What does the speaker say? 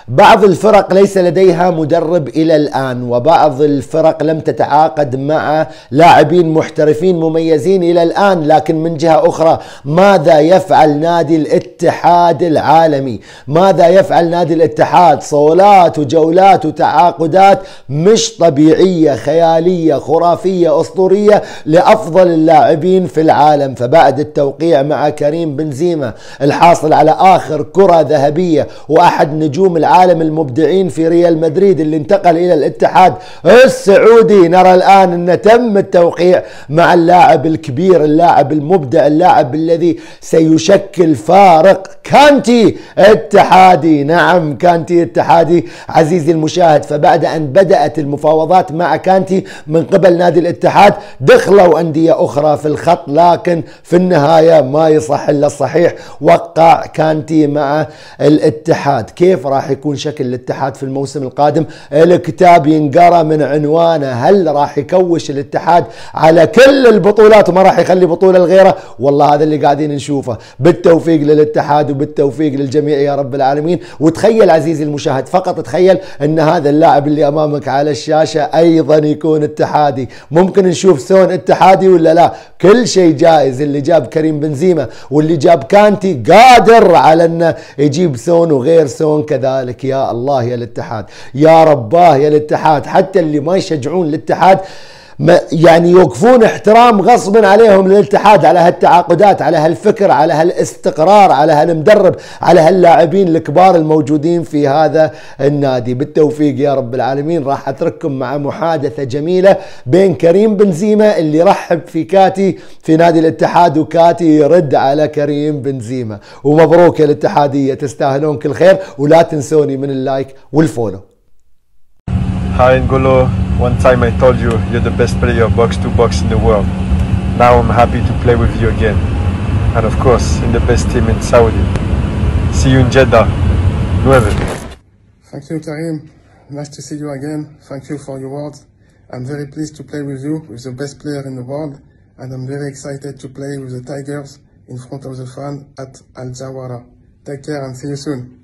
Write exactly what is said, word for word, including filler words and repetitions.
بعض الفرق ليس لديها مدرب إلى الآن، وبعض الفرق لم تتعاقد مع لاعبين محترفين مميزين إلى الآن. لكن من جهة أخرى ماذا يفعل نادي الاتحاد العالمي؟ ماذا يفعل نادي الاتحاد؟ صولات وجولات وتعاقدات مش طبيعية، خيالية، خرافية، أسطورية لأفضل اللاعبين في العالم. فبعد التوقيع مع كريم بنزيما الحاصل على آخر كرة ذهبية وأحد نجوم العالم المبدعين في ريال مدريد اللي انتقل إلى الاتحاد السعودي، نرى الآن أن تم التوقيع مع اللاعب الكبير، اللاعب المبدع، اللاعب الذي سيشكل فارق، كانتي اتحادي. نعم كانتي اتحادي عزيزي المشاهد. فبعد أن بدأت المفاوضات مع كانتي من قبل نادي الاتحاد دخلوا أندية أخرى في الخط، لكن في النهاية ما يصح إلا الصحيح، وقع كانتي مع الاتحاد. كيف راح يكون شكل الاتحاد في الموسم القادم؟ الكتاب ينقرأ من عنوانه. هل راح يكوش الاتحاد على كل البطولات وما راح يخلي بطولة لغيره؟ والله هذا اللي قاعدين نشوفه. بالتوفيق للاتحاد وبالتوفيق للجميع يا رب العالمين. وتخيل عزيزي المشاهد، فقط تخيل ان هذا اللاعب اللي امامك على الشاشة ايضا يكون اتحادي. ممكن نشوف سون اتحادي ولا لا؟ كل شيء جائز. اللي جاب كريم بنزيما واللي جاب كانتي قادر على انه يجيب سون وغير سون كذلك. يا الله يا الاتحاد، يا رباه يا الاتحاد. حتى اللي ما يشجعون الاتحاد يعني يوقفون احترام غصبا عليهم للاتحاد على هالتعاقدات، على هالفكر، على هالاستقرار، على هالمدرب، على هاللاعبين الكبار الموجودين في هذا النادي. بالتوفيق يا رب العالمين. راح اترككم مع محادثة جميلة بين كريم بنزيما اللي رحب في كاتي في نادي الاتحاد، وكاتي يرد على كريم بنزيما. ومبروك يا الاتحادية، تستاهلون كل خير، ولا تنسوني من اللايك والفولو. Hi N'Golo, one time I told you you're the best player box to box in the world. Now I'm happy to play with you again. And of course, in the best team in Saudi. See you in Jeddah. Nueve. Thank you, Karim. Nice to see you again. Thank you for your words. I'm very pleased to play with you, with the best player in the world. And I'm very excited to play with the Tigers in front of the fan at Al Jawara. Take care and see you soon.